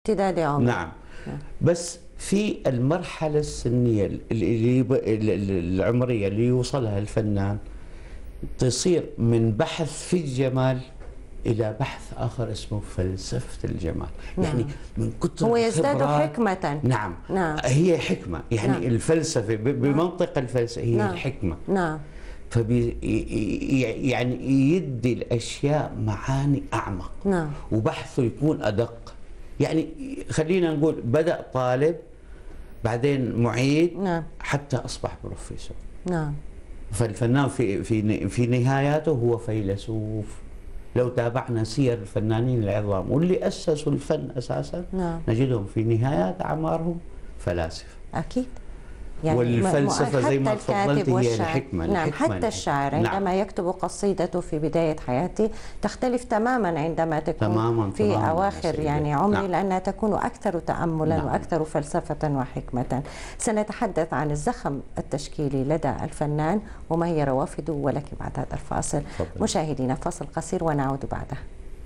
امتداد عمري. نعم. بس في المرحلة السنية العمرية اللي يوصلها الفنان تصير من بحث في الجمال إلى بحث آخر اسمه فلسفة الجمال. يعني من كتر هو يزداد حكمة. نعم. هي حكمة، يعني الفلسفة بمنطق الفلسفة هي الحكمة. نعم. يعني يدي الأشياء معاني أعمق. وبحثه يكون أدق. يعني خلينا نقول بدأ طالب بعدين معيد حتى أصبح بروفيسور. فالفنان في نهاياته هو فيلسوف. لو تابعنا سير الفنانين العظام واللي أسسوا الفن أساسا نجدهم في نهايات أعمارهم فلاسفة. أكيد. يعني والفلسفة زي ما تفضلت هي الحكمة. نعم. حتى الشاعر عندما يكتب قصيدته في بداية حياته تختلف تماما عندما تكون في أواخر يعني عمره، لأنها تكون أكثر تأملا وأكثر فلسفة وحكمة. سنتحدث عن الزخم التشكيلي لدى الفنان وما هي روافده، ولكن بعد هذا الفاصل. مشاهدينا فاصل قصير ونعود بعده.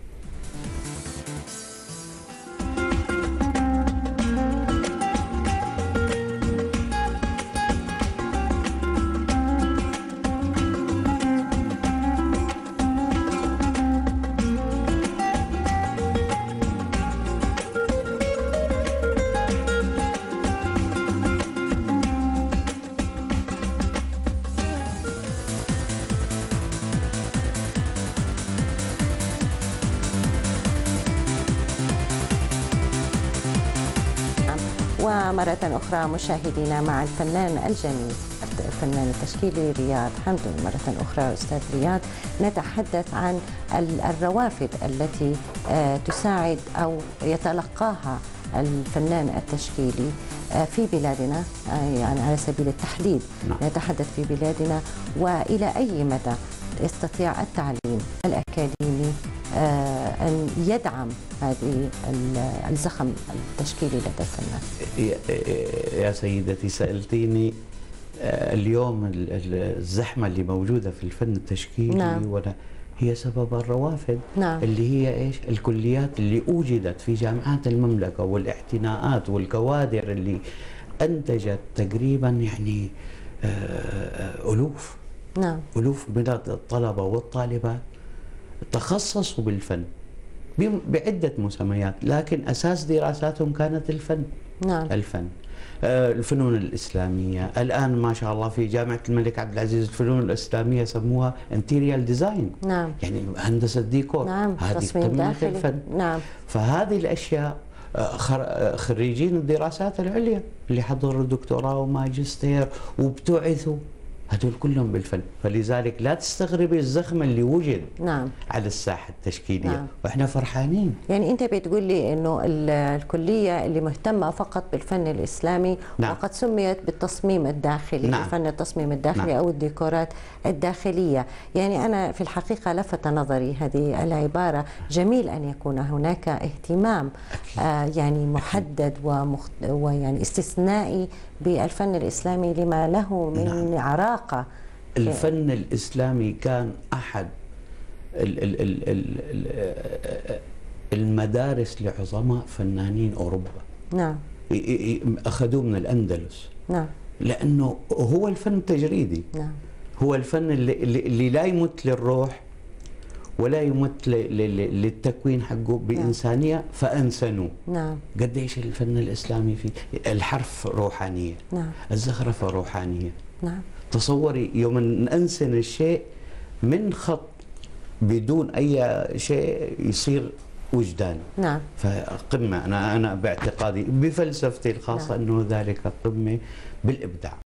ومرة أخرى مشاهدينا مع الفنان الجميل الفنان التشكيلي رياض حمدون. مرة أخرى أستاذ رياض، نتحدث عن الروافد التي تساعد أو يتلقاها الفنان التشكيلي في بلادنا، يعني على سبيل التحديد. نتحدث في بلادنا وإلى أي مدى يستطيع التعليم الأكاديمي أن يدعم هذه الزخم التشكيلي لدى الفنان. يا سيدتي سألتيني اليوم الزحمة اللي موجودة في الفن التشكيلي هي سبب الروافد. اللي هي ايش؟ الكليات اللي اوجدت في جامعات المملكة والاعتناءات والكوادر اللي انتجت تقريبا يعني ألوف من الطلبة والطالبات تخصصوا بالفن بعدة مسميات، لكن أساس دراساتهم كانت الفن. الفن، الفنون الإسلامية. الآن ما شاء الله في جامعة الملك عبد العزيز الفنون الإسلامية سموها انتيريال ديزاين. يعني هندسة ديكور. هذه قمة الفن. فهذه الأشياء خريجين الدراسات العليا اللي حضروا دكتوراه وماجستير وابتعثوا هذول كلهم بالفن. فلذلك لا تستغربي الزخم اللي وجد على الساحة التشكيلية. واحنا فرحانين. يعني انت بتقول لي انه الكلية اللي مهتمة فقط بالفن الإسلامي وقد سميت بالتصميم الداخلي، فن التصميم الداخلي او الديكورات الداخلية. يعني انا في الحقيقة لفت نظري هذه العبارة. جميل ان يكون هناك اهتمام يعني محدد ويعني استثنائي بالفن الإسلامي لما له من عراقة. الفن الإسلامي كان أحد المدارس لعظماء فنانين أوروبا. أخذوه من الأندلس. لأنه هو الفن التجريدي. هو الفن اللي لا يمت للروح ولا يمت للتكوين حقه بإنسانية فأنسنوه. قديش الفن الإسلامي فيه الحرف روحانية. الزخرفة روحانية. تصوري يوم ننسن الشيء من خط بدون أي شيء يصير وجداني. فقمة. أنا باعتقادي بفلسفتي الخاصة أنه ذلك قمة بالإبداع.